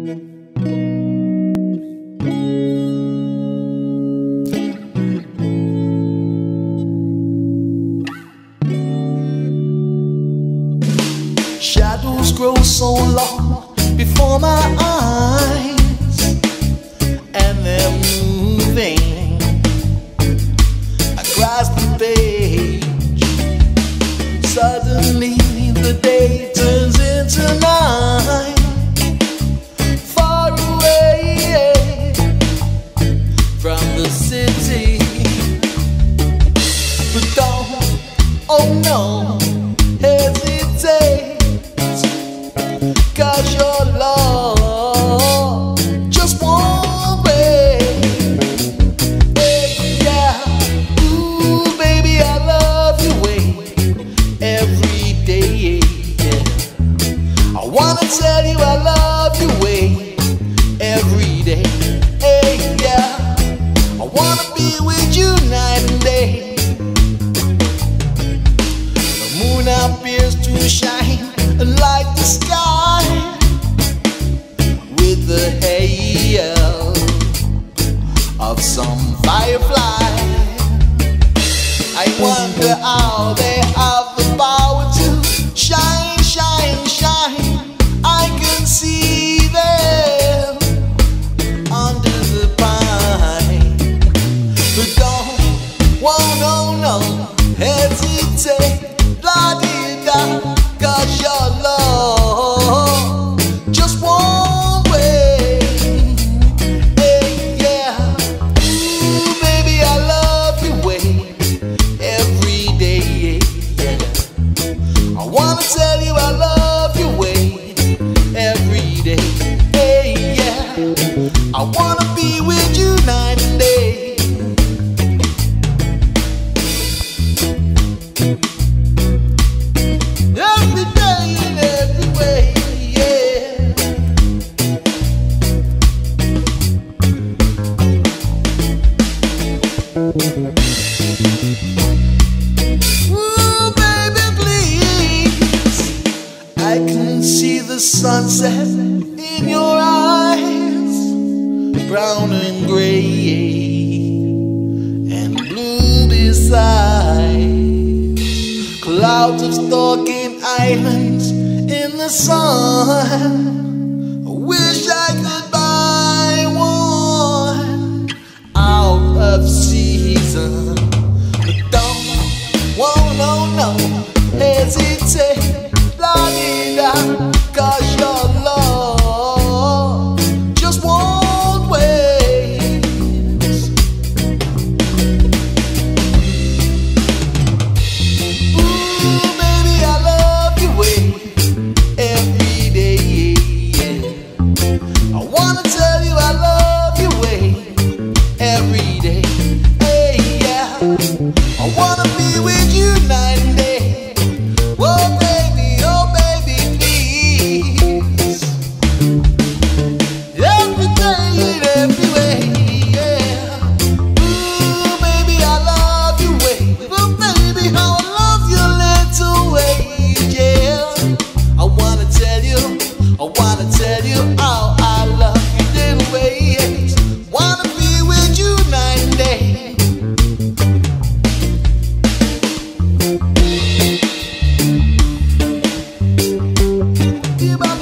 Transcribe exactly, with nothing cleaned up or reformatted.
Shadows grow so long before my eyes, and they're moving across the page. Suddenly the day turns into night, far away from the city. But don't, oh no, hesitate, 'cause your love just won't wait. Hey, yeah, ooh, baby, I love you way every day. Yeah. I wanna tell you I love you way every day. Hey, yeah, I wanna be with you night and day. The moon appears to shine like the sky with the hail of some firefly. I wonder how they have the power to shine, shine, shine. I can see them under the pine. But don't, whoa, no, no, hesitate, la-dee-da, 'cause your love just won't wait. Hey, yeah, ooh, baby, I love you way every day. Yeah, I wanna tell you I love you way every day. Hey, yeah, I wanna be with you night and day. Every day in every way, yeah. Ooh, baby, please, I can see the sunset in your eyes, brown and gray and blue beside. Clouds of stalking islands in the sun. I wish I could buy one out of season. But don't, whoa, no, no, hesitate, la-dee-da, 'cause your love just won't wait. I wanna be with you night and day. Oh baby, oh baby, please. Every day in every way, yeah. Ooh, baby, I love you way. Oh baby, how I love your little ways, yeah. I wanna tell you, I wanna tell you how I love your little ways. Wanna be with you night and day. You